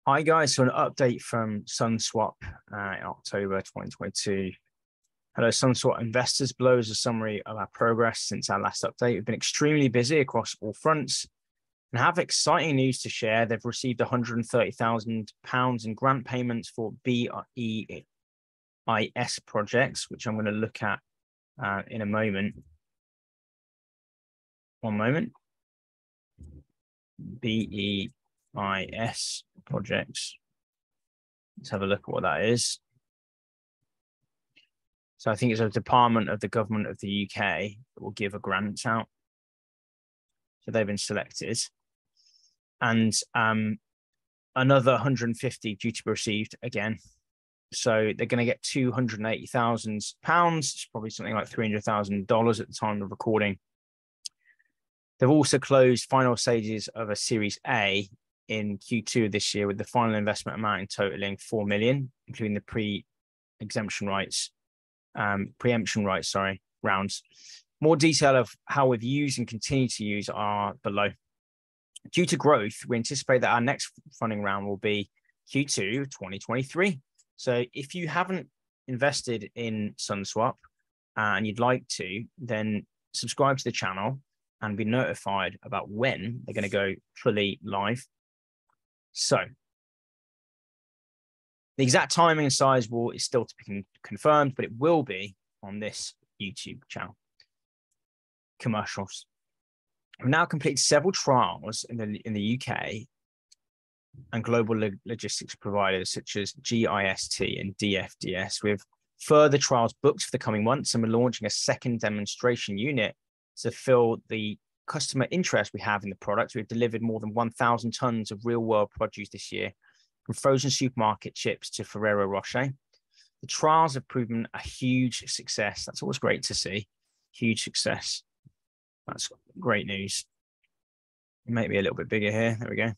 Hi guys, so an update from SunSwap in October 2022. Hello SunSwap investors, below is a summary of our progress since our last update. We've been extremely busy across all fronts and have exciting news to share. They've received £130,000 in grant payments for BEIS projects, which I'm going to look at in a moment. One moment. BEIS projects. Let's have a look at what that is. So I think it's a department of the government of the UK that will give a grant out. So they've been selected. And another 150 due to be received again. So they're going to get £280,000. It's probably something like $300,000 at the time of recording. They've also closed final stages of a Series A in Q2 of this year, with the final investment amount totaling 4 million, including the preemption rights rounds. More detail of how we've used and continue to use are below. Due to growth, we anticipate that our next funding round will be Q2 2023. So if you haven't invested in SunSwap and you'd like to, then subscribe to the channel and be notified about when they're going to go fully live. So the exact timing and size is still to be confirmed, but it will be on this YouTube channel. Commercials. We've now completed several trials in the UK and global logistics providers such as GIST and DFDS, with further trials booked for the coming months, and we're launching a second demonstration unit to fill the customer interest we have in the product. We've delivered more than 1,000 tons of real-world produce this year, from frozen supermarket chips to Ferrero Rocher. The trials have proven a huge success. That's always great to see. Huge success. That's great news. Maybe a little bit bigger here. There we go.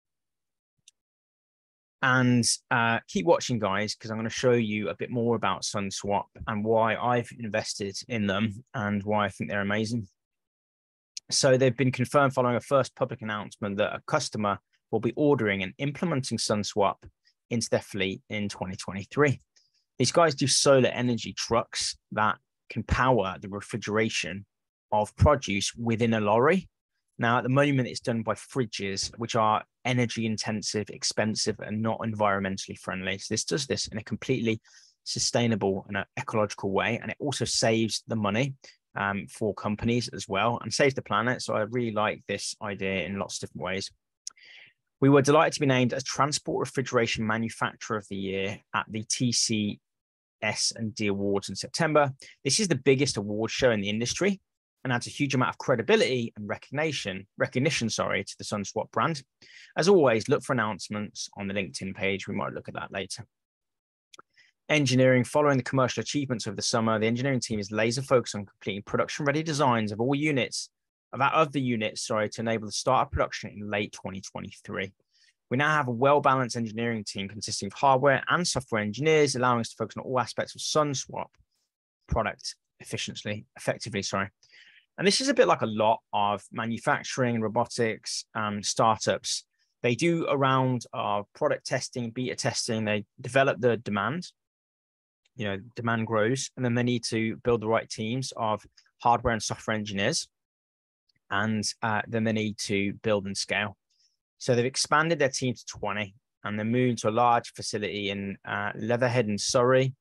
And keep watching, guys, because I'm going to show you a bit more about SunSwap and why I've invested in them and why I think they're amazing. So they've been confirmed following a first public announcement that a customer will be ordering and implementing SunSwap into their fleet in 2023. These guys do solar energy trucks that can power the refrigeration of produce within a lorry. Now, at the moment, it's done by fridges, which are energy intensive, expensive, and not environmentally friendly. So this does this in a completely sustainable and ecological way. And it also saves the money for companies as well, and saves the planet. So I really like this idea in lots of different ways. We were delighted to be named as Transport Refrigeration Manufacturer of the Year at the TCS&D Awards in September. This is the biggest award show in the industry and adds a huge amount of credibility and recognition to the SunSwap brand. As always, look for announcements on the LinkedIn page. We might look at that later. Engineering. Following the commercial achievements of the summer, the engineering team is laser focused on completing production-ready designs of all units, to enable the start of production in late 2023. We now have a well-balanced engineering team consisting of hardware and software engineers, allowing us to focus on all aspects of SunSwap product effectively. And this is a bit like a lot of manufacturing and robotics startups. They do around product testing, beta testing. They develop the demand. Demand grows, and then they need to build the right teams of hardware and software engineers. And then they need to build and scale. So they've expanded their team to 20, and they're moving to a large facility in Leatherhead in Surrey,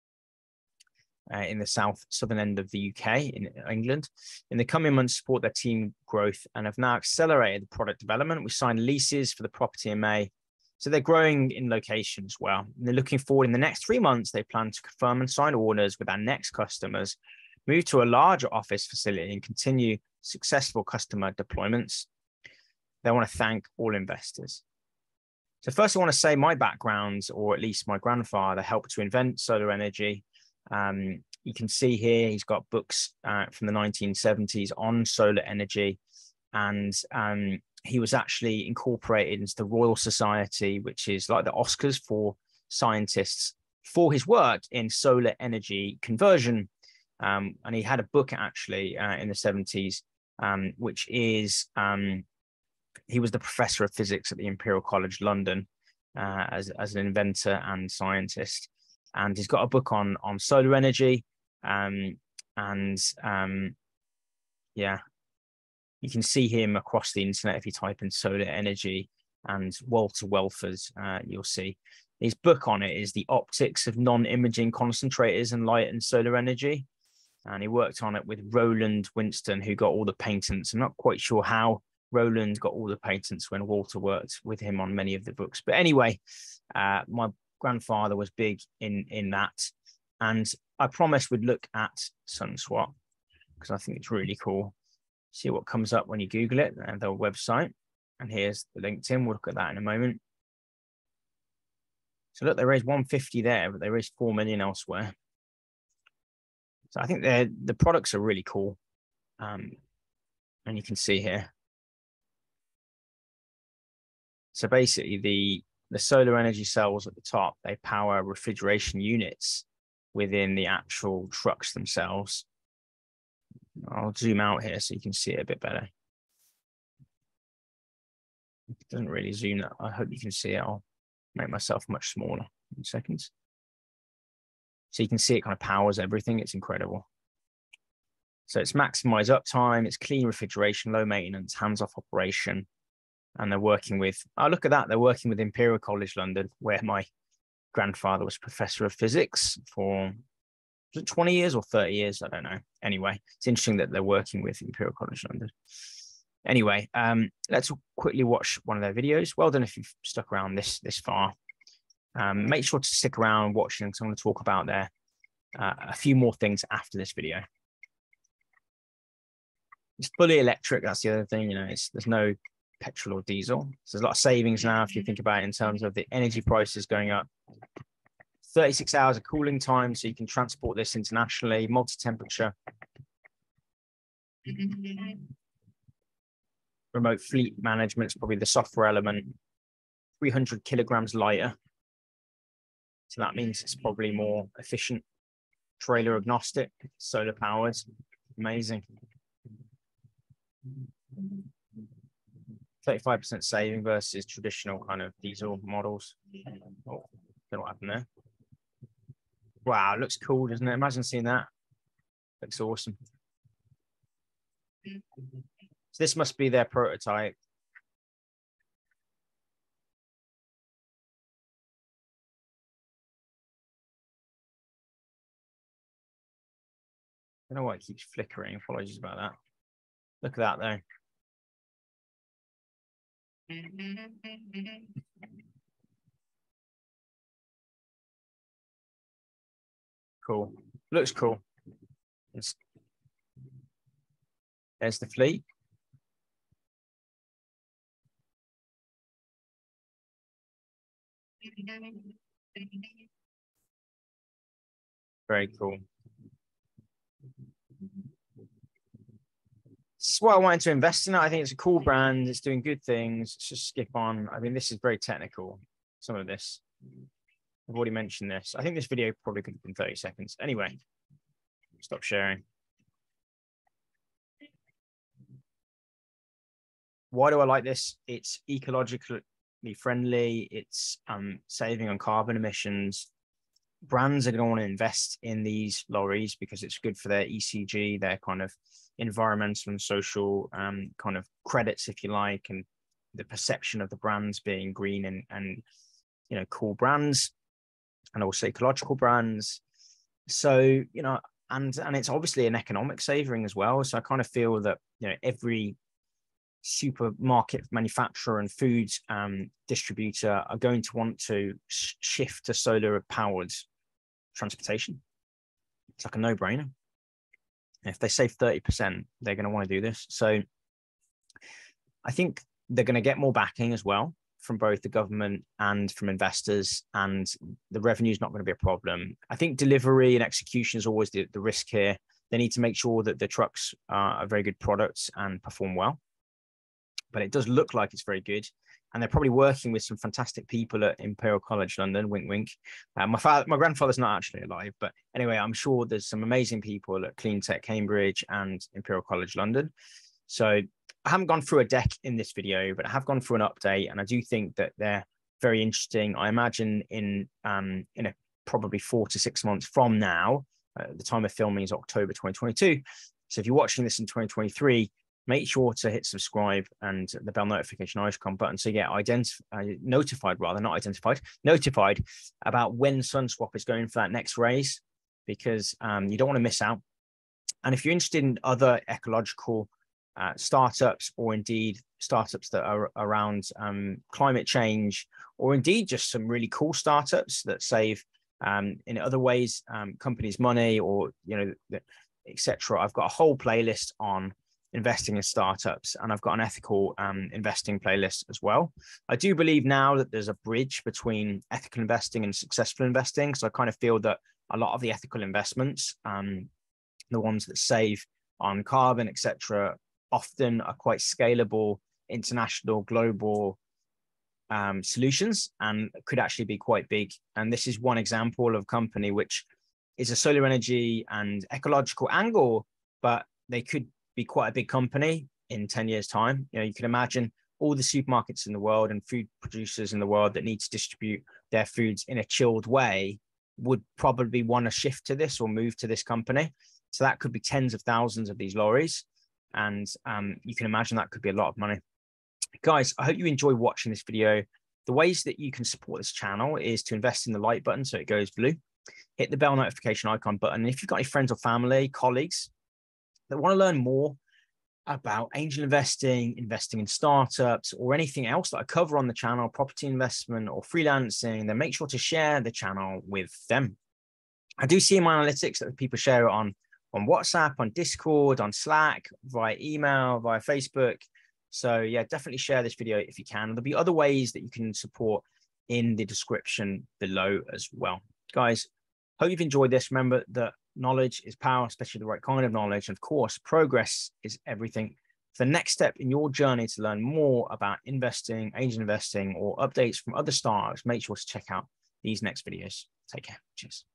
in the southern end of the UK, in England. In the coming months, support their team growth and have now accelerated the product development. We signed leases for the property in May. So they're growing in location as well. And they're looking forward in the next 3 months. They plan to confirm and sign orders with our next customers, move to a larger office facility, and continue successful customer deployments. They want to thank all investors. So first, I want to say my background, or at least my grandfather, helped to invent solar energy. You can see here he's got books from the 1970s on solar energy, and he was actually incorporated into the Royal Society, which is like the Oscars for scientists, for his work in solar energy conversion. And he had a book actually in the 70s, which is he was the professor of physics at the Imperial College London, as an inventor and scientist. And he's got a book on solar energy. Yeah, you can see him across the internet if you type in solar energy and Walter Welford, you'll see. His book on it is The Optics of Non-Imaging Concentrators and Light and Solar Energy. And he worked on it with Roland Winston, who got all the patents. I'm not quite sure how Roland got all the patents when Walter worked with him on many of the books. But anyway, my grandfather was big in that. And I promised we'd look at SunSwap because I think it's really cool. See what comes up when you Google it and their website. And here's the LinkedIn. We'll look at that in a moment. So look, they raised 150 there, but they raised 4 million elsewhere. So I think the products are really cool. And you can see here. So basically the solar energy cells at the top, they power refrigeration units within the actual trucks themselves. I'll zoom out here so you can see it a bit better. It doesn't really zoom that. I hope you can see it. I'll make myself much smaller in seconds. So you can see it kind of powers everything. It's incredible. So it's maximize uptime, it's clean refrigeration, low maintenance, hands-off operation. And they're working with, oh, look at that. They're working with Imperial College London, where my grandfather was professor of physics for 20 years or 30 years. I don't know. Anyway, it's interesting that they're working with Imperial College London. Anyway, let's quickly watch one of their videos. Well done if you've stuck around this far. Make sure to stick around watching because I'm going to talk about a few more things after this video. It's fully electric. That's the other thing. You know, there's no petrol or diesel. So there's a lot of savings now if you think about it in terms of the energy prices going up. 36 hours of cooling time, so you can transport this internationally. Multi-temperature. Remote fleet management is probably the software element. 300 kilograms lighter. So that means it's probably more efficient. Trailer agnostic, solar powered. Amazing. 35% saving versus traditional kind of diesel models. Oh, don't know what happened there. Wow, it looks cool, doesn't it? Imagine seeing that. Looks awesome. So this must be their prototype. I don't know why it keeps flickering. Apologies about that. Look at that though. Cool. Looks cool. There's the fleet. Very cool. This is what I wanted to invest in. I think it's a cool brand. It's doing good things. Let's just skip on. I mean, this is very technical, some of this. I've already mentioned this. I think this video probably could have been 30 seconds. Anyway, stop sharing. Why do I like this? It's ecologically friendly. It's saving on carbon emissions. Brands are going to want to invest in these lorries because it's good for their ECG, their kind of environmental and social kind of credits, if you like, and the perception of the brands being green and you know, cool brands, and also ecological brands. So, you know, and it's obviously an economic saving as well. So I kind of feel that, you know, every supermarket manufacturer and food distributor are going to want to shift to solar powered transportation. It's like a no-brainer. If they save 30%, they're going to want to do this. So I think they're going to get more backing as well from both the government and from investors, and the revenue is not going to be a problem. I think delivery and execution is always the risk here. They need to make sure that the trucks are very good products and perform well. But it does look like it's very good. And they're probably working with some fantastic people at Imperial College London, wink, wink. My grandfather's not actually alive, but anyway, I'm sure there's some amazing people at Clean Tech Cambridge and Imperial College London. So I haven't gone through a deck in this video, but I have gone through an update. And I do think that they're very interesting. I imagine in probably 4 to 6 months from now, the time of filming is October 2022. So if you're watching this in 2023, make sure to hit subscribe and the bell notification icon button so you get notified about when SunSwap is going for that next raise, because you don't want to miss out. And if you're interested in other ecological startups, or indeed startups that are around climate change, or indeed just some really cool startups that save in other ways companies money, or etc., I've got a whole playlist on investing in startups, and I've got an ethical investing playlist as well. I do believe now that there's a bridge between ethical investing and successful investing. So I kind of feel that a lot of the ethical investments, the ones that save on carbon, etc., often are quite scalable, international, global solutions, and could actually be quite big. And this is one example of a company which is a solar energy and ecological angle, but they could be quite a big company in 10 years' time. You can imagine all the supermarkets in the world and food producers in the world that need to distribute their foods in a chilled way would probably want to shift to this or move to this company. So that could be tens of thousands of these lorries. And you can imagine that could be a lot of money. Guys, I hope you enjoy watching this video. The ways that you can support this channel is to invest in the like button so it goes blue. Hit the bell notification icon button. And if you've got any friends or family, colleagues that want to learn more about angel investing, investing in startups, or anything else that I cover on the channel, property investment or freelancing, then make sure to share the channel with them. I do see in my analytics that people share it on WhatsApp, on Discord, on Slack, via email, via Facebook. So yeah, definitely share this video if you can. There'll be other ways that you can support in the description below as well. Guys, hope you've enjoyed this. Remember that knowledge is power, especially the right kind of knowledge. And of course, progress is everything. The next step in your journey to learn more about investing, angel investing, or updates from other startups, make sure to check out these next videos. Take care. Cheers.